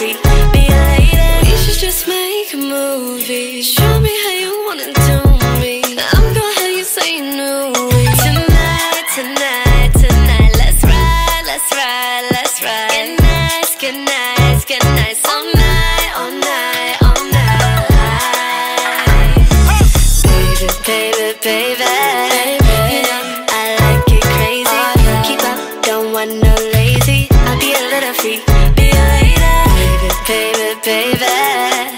free. Be a lady. We should just make a movie. Show me how you wanna do me. I'm gonna have you say no. Tonight, tonight, tonight. Let's ride, let's ride, let's ride. Get nice, get nice, get nice. All night, all night, all night. Baby, baby, baby. You know I like it crazy. Keep up, don't want no lazy. I'll be a little freak. Be a lady. Baby, baby, baby.